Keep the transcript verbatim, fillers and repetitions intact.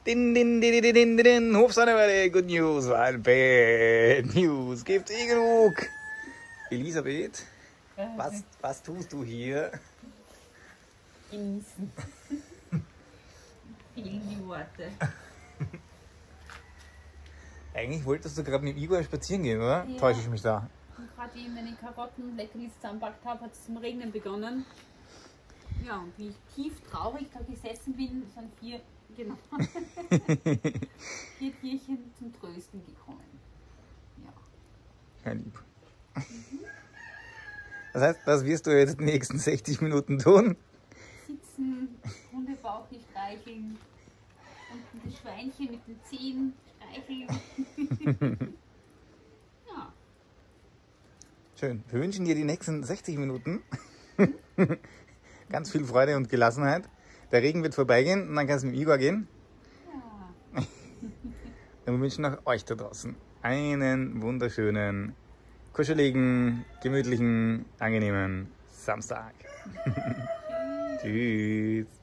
Din, din, din, din, din, din. Hof-Sonnenweide, good news, weil bad news gibt's eh genug. Elisabeth, was, was tust du hier? Genießen. Fehlen die Worte. Eigentlich wolltest du gerade mit Igor spazieren gehen, oder? Ja. Täusche ich mich da? Und gerade eben, wenn ich Karotten leckerlis zusammenpackt habe, hat es zum Regnen begonnen. Ja, und wie ich tief traurig da gesessen bin, sind vier, genau, vier Tierchen zum Trösten gekommen. Ja. Ja, lieb. Das heißt, was wirst du jetzt die nächsten sechzig Minuten tun? Sitzen, Hundebauchel streicheln, unten das Schweinchen mit den Zehen streicheln. Ja. Schön. Wir wünschen dir die nächsten sechzig Minuten ganz viel Freude und Gelassenheit. Der Regen wird vorbeigehen und dann kannst du mit Igor gehen. Ja. Und wir wünschen auch euch da draußen einen wunderschönen, kuscheligen, gemütlichen, angenehmen Samstag. Tschüss.